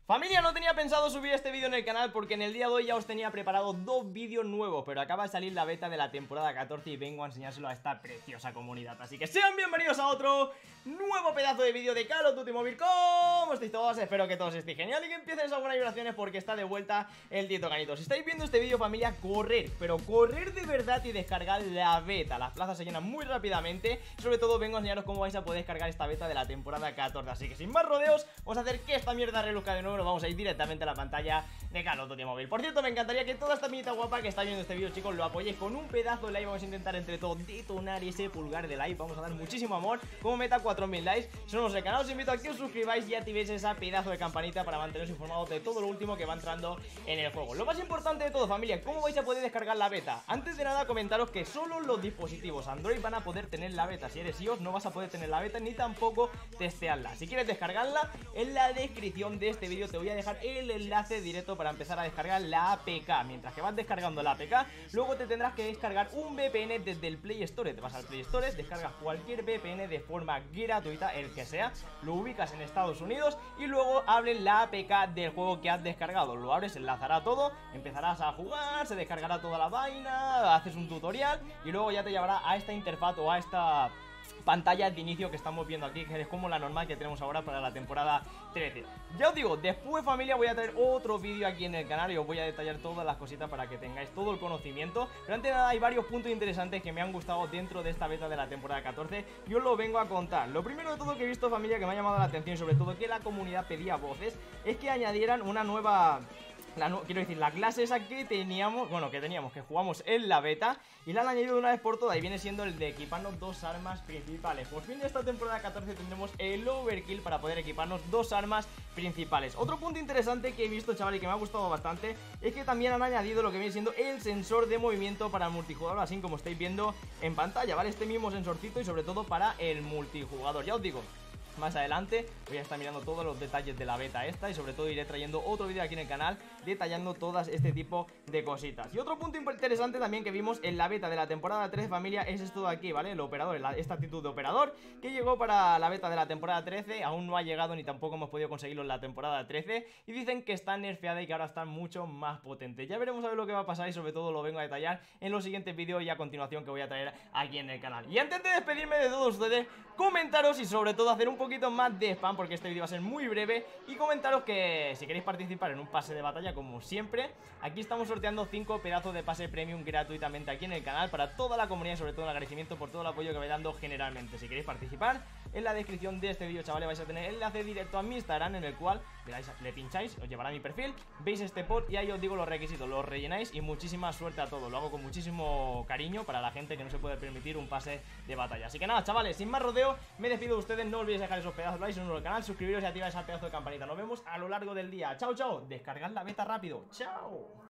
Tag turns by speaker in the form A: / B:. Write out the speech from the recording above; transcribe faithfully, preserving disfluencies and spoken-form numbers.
A: Familia, no tenía pensado subir este vídeo en el canal porque en el día de hoy ya os tenía preparado dos vídeos nuevos, pero acaba de salir la beta de la temporada catorce y vengo a enseñárselo a esta preciosa comunidad. Así que sean bienvenidos a otro nuevo pedazo de vídeo de Call of Duty Mobile. ¿Cómo estáis todos? Espero que todos estéis genial y que empiecen esas buenas vibraciones porque está de vuelta el Tieto Canito. Si estáis viendo este vídeo, familia, correr, pero correr de verdad y descargar la beta. Las plazas se llenan muy rápidamente y sobre todo vengo a enseñaros cómo vais a poder descargar esta beta de la temporada catorce. Así que sin más rodeos, vamos a hacer que esta mierda reluzca de nuevo. Vamos a ir directamente a la pantalla de Call of Duty Mobile. Por cierto, me encantaría que toda esta minita guapa que está viendo este vídeo, chicos, lo apoyéis con un pedazo de like. Vamos a intentar entre todos detonar ese pulgar de like. Vamos a dar muchísimo amor, como meta cuatro mil likes. Si no os el canal, os invito a que os suscribáis y activéis esa pedazo de campanita para manteneros informados de todo lo último que va entrando en el juego. Lo más importante de todo, familia, ¿cómo vais a poder descargar la beta? Antes de nada, comentaros que solo los dispositivos Android van a poder tener la beta. Si eres iOS no vas a poder tener la beta ni tampoco testearla. Si quieres descargarla, en la descripción de este vídeo te voy a dejar el enlace directo para empezar a descargar la A P K. Mientras que vas descargando la A P K, luego te tendrás que descargar un V P N desde el Play Store. Te vas al Play Store, descargas cualquier V P N de forma gratuita, el que sea, lo ubicas en Estados Unidos y luego abres la A P K del juego que has descargado. Lo abres, enlazará todo, empezarás a jugar, se descargará toda la vaina, haces un tutorial y luego ya te llevará a esta interfaz o a esta pantalla de inicio que estamos viendo aquí, que es como la normal que tenemos ahora para la temporada trece. Ya os digo, después, familia, voy a traer otro vídeo aquí en el canal y os voy a detallar todas las cositas para que tengáis todo el conocimiento. Pero antes de nada, hay varios puntos interesantes que me han gustado dentro de esta beta de la temporada catorce y os lo vengo a contar. Lo primero de todo que he visto, familia, que me ha llamado la atención y sobre todo que la comunidad pedía voces, es que añadieran una nueva... La, quiero decir, la clase esa que teníamos, bueno, que teníamos, que jugamos en la beta y la han añadido de una vez por todas y viene siendo el de equiparnos dos armas principales. Por fin de esta temporada catorce tendremos el overkill para poder equiparnos dos armas principales. Otro punto interesante que he visto, chaval, y que me ha gustado bastante, es que también han añadido lo que viene siendo el sensor de movimiento para el multijugador, así como estáis viendo en pantalla, ¿vale? Este mismo sensorcito y sobre todo para el multijugador, ya os digo. Más adelante voy a estar mirando todos los detalles de la beta esta y sobre todo iré trayendo otro vídeo aquí en el canal detallando todas este tipo de cositas. Y otro punto interesante también que vimos en la beta de la temporada trece, familia, es esto de aquí, ¿vale? El operador, la, esta actitud de operador que llegó para la beta de la temporada trece, aún no ha llegado ni tampoco hemos podido conseguirlo en la temporada trece y dicen que está nerfeada y que ahora está mucho más potente. Ya veremos a ver lo que va a pasar y sobre todo lo vengo a detallar en los siguientes vídeos y a continuación que voy a traer aquí en el canal. Y antes de despedirme de todos ustedes, comentaros y sobre todo hacer un poquito poquito más de spam porque este vídeo va a ser muy breve y comentaros que si queréis participar en un pase de batalla como siempre, aquí estamos sorteando cinco pedazos de pase premium gratuitamente aquí en el canal para toda la comunidad y sobre todo un agradecimiento por todo el apoyo que vais dando generalmente. Si queréis participar, en la descripción de este vídeo, chavales, vais a tener el enlace directo a mi Instagram en el cual le, dais, le pincháis, os llevará a mi perfil, veis este pod y ahí os digo los requisitos, los rellenáis y muchísima suerte a todos. Lo hago con muchísimo cariño para la gente que no se puede permitir un pase de batalla. Así que nada, chavales, sin más rodeo, me despido de ustedes, no olvidéis dejar esos pedazos de likes en el canal, suscribiros y activar ese pedazo de campanita. Nos vemos a lo largo del día. Chao, chao, descargad la beta rápido. Chao.